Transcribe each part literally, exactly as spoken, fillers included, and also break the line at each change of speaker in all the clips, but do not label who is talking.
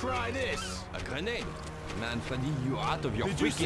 Try this.
A grenade? Man, Freddy, you are out of your freaking...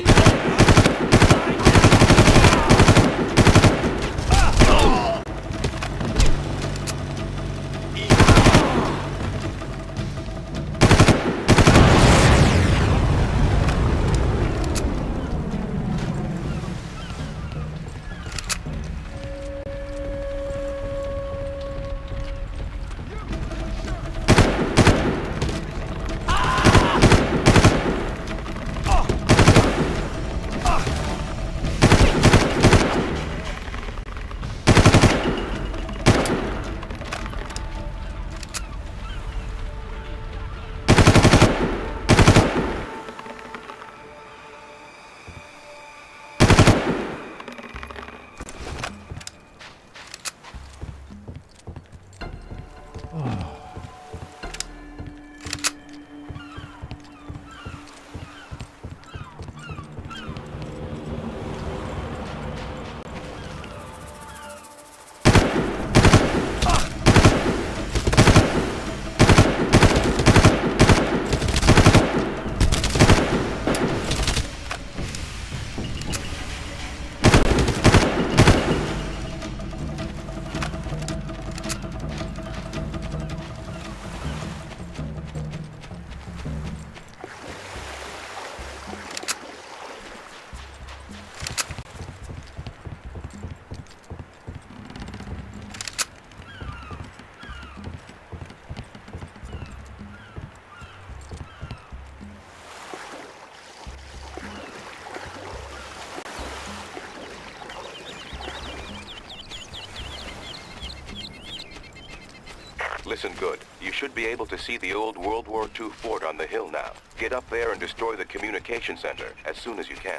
Listen good. You should be able to see the old World War Two fort on the hill now. Get up there and destroy the communication center as soon as you can.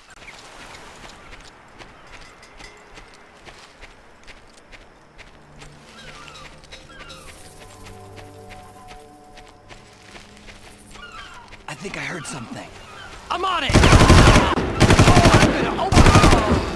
I think I heard something. I'm on it! Oh, I'm gonna open... Oh.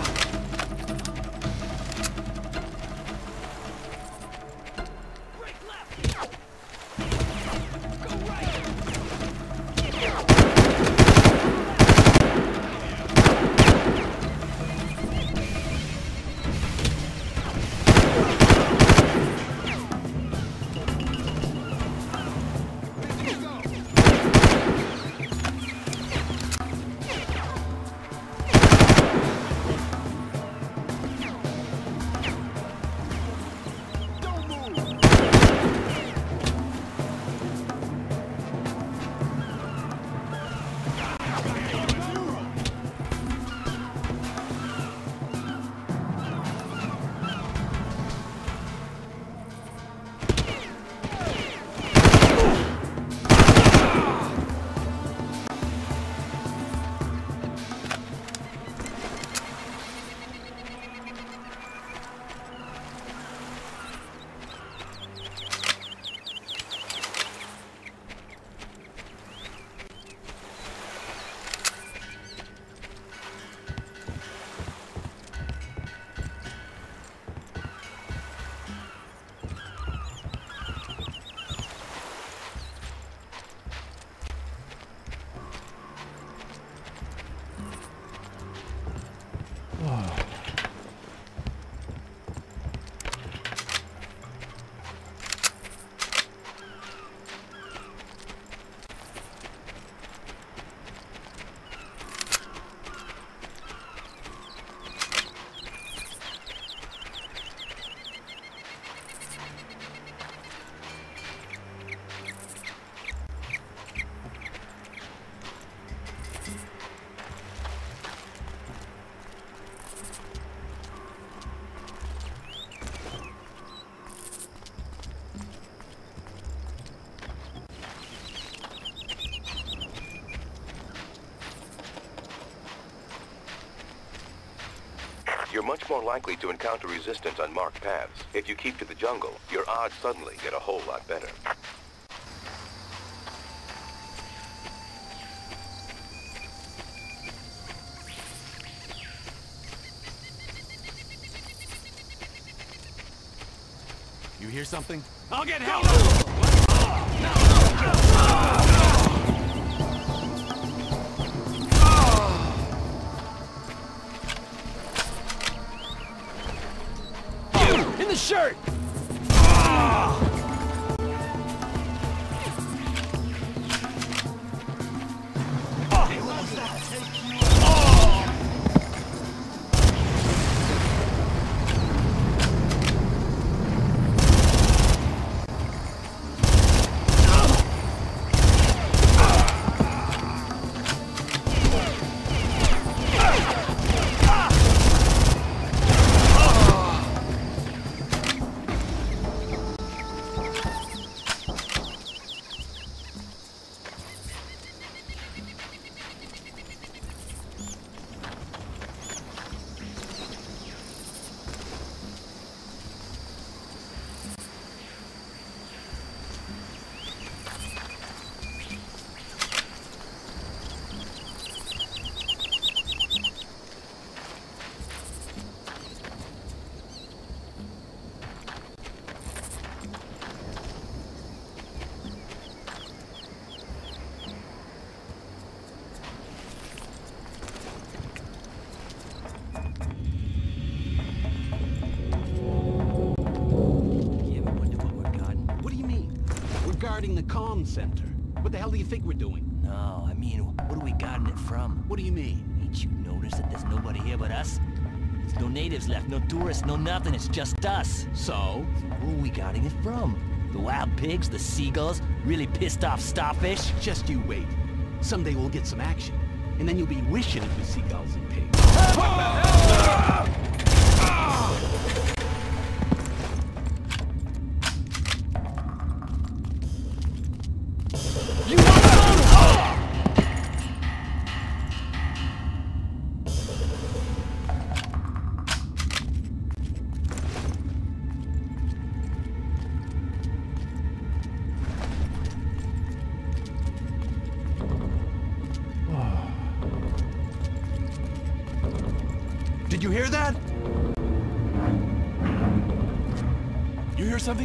You're much more likely to encounter resistance on marked paths. If you keep to the jungle, your odds suddenly get a whole lot better.
You hear something?
I'll get help!
shirt! Ah!
The comm center. What the hell do you think we're doing?
No, I mean, what are we guarding it from?
What do you mean?
Ain't you noticed that there's nobody here but us? There's no natives left, no tourists, no nothing, it's just us.
So?
Who are we guarding it from? The wild pigs, the seagulls, really pissed off starfish?
Just you wait. Someday we'll get some action. And then you'll be wishing it was seagulls and pigs.
Did you hear that? You hear something?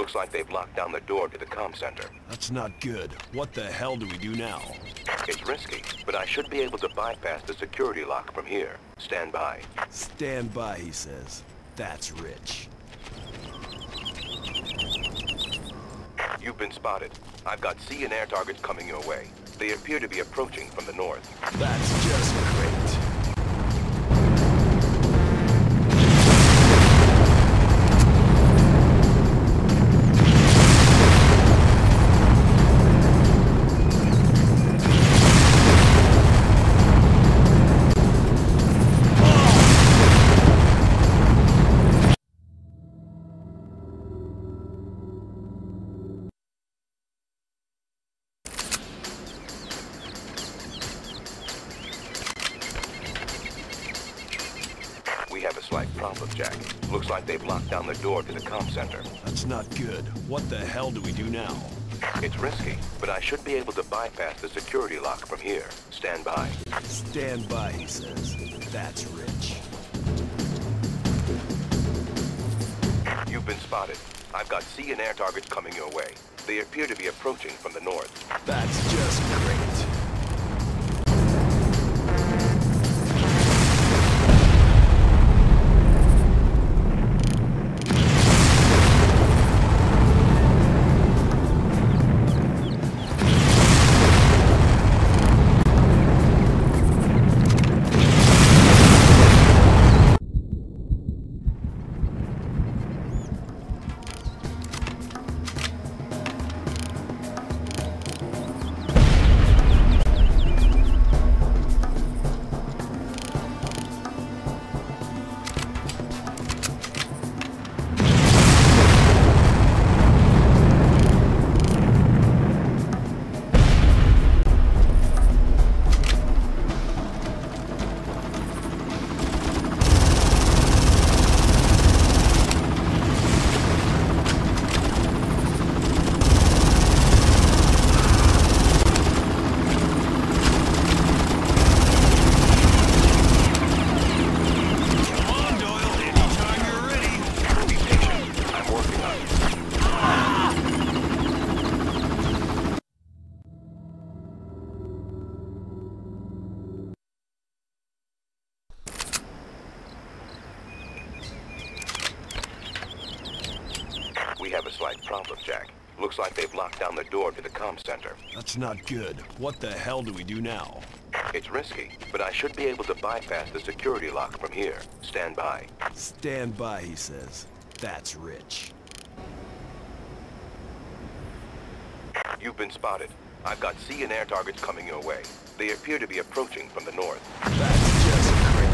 Looks like they've locked down the door to the comm center.
That's not good. What the hell do we do now?
It's risky, but I should be able to bypass the security lock from here. Stand by.
Stand by, he says. That's rich.
You've been spotted. I've got sea and air targets coming your way. They appear to be approaching from the north.
That's just great.
We have a slight problem, Jack. Looks like they've locked down the door to the comm center.
That's not good. What the hell do we do now?
It's risky, but I should be able to bypass the security lock from here. Stand by.
Stand by, he says. That's rich.
You've been spotted. I've got sea and air targets coming your way. They appear to be approaching from the north.
That's just great.
We have a slight problem, Jack. Looks like they've locked down the door to the comm center.
That's not good. What the hell do we do now?
It's risky, but I should be able to bypass the security lock from here. Stand by.
Stand by, he says. That's rich.
You've been spotted. I've got sea and air targets coming your way. They appear to be approaching from the north.
That's just great.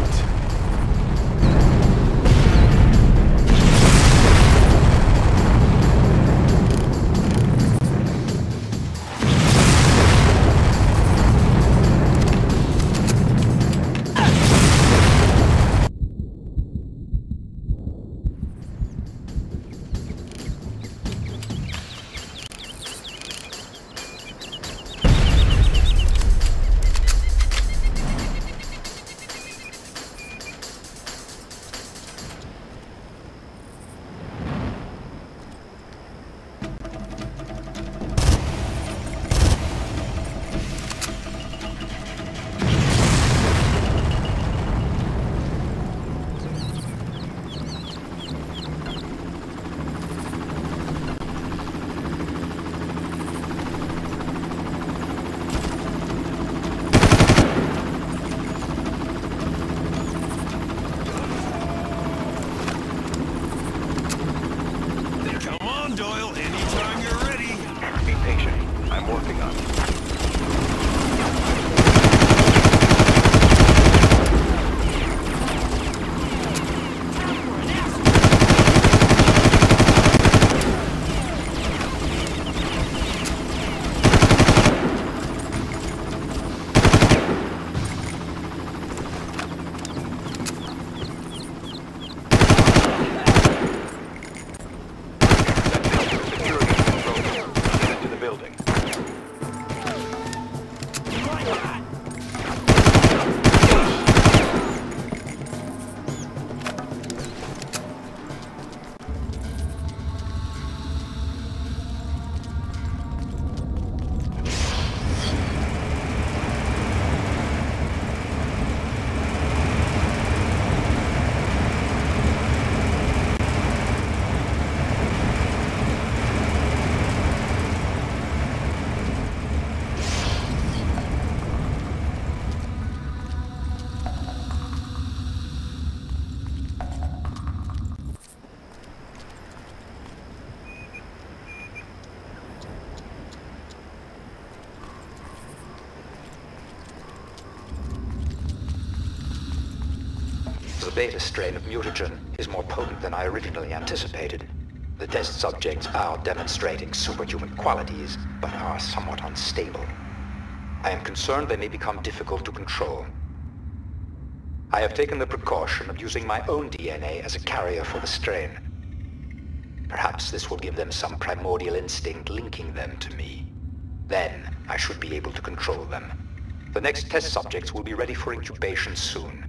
beta strain of mutagen is more potent than I originally anticipated. The test subjects are demonstrating superhuman qualities, but are somewhat unstable. I am concerned they may become difficult to control. I have taken the precaution of using my own D N A as a carrier for the strain. Perhaps this will give them some primordial instinct linking them to me. Then, I should be able to control them. The next test subjects will be ready for incubation soon.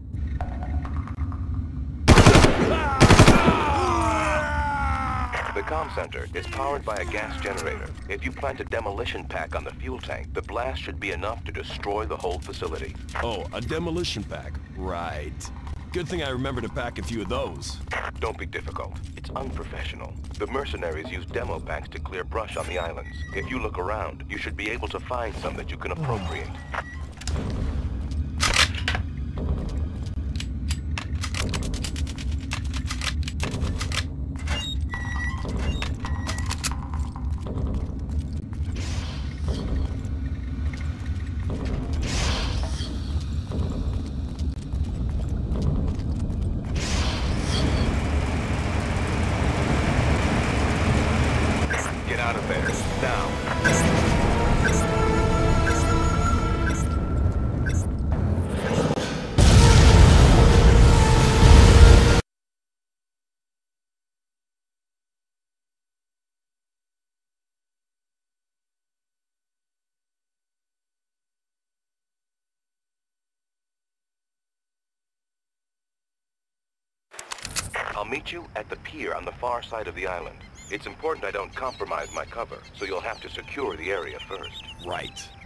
The comm center is powered by a gas generator. If you plant a demolition pack on the fuel tank, the blast should be enough to destroy the whole facility.
Oh, a demolition pack. Right. Good thing I remember to pack a few of those.
Don't be difficult. It's unprofessional. The mercenaries use demo packs to clear brush on the islands. If you look around, you should be able to find some that you can appropriate. Out of there, now. I'll meet you at the pier on the far side of the island. It's important I don't compromise my cover, so you'll have to secure the area first.
Right.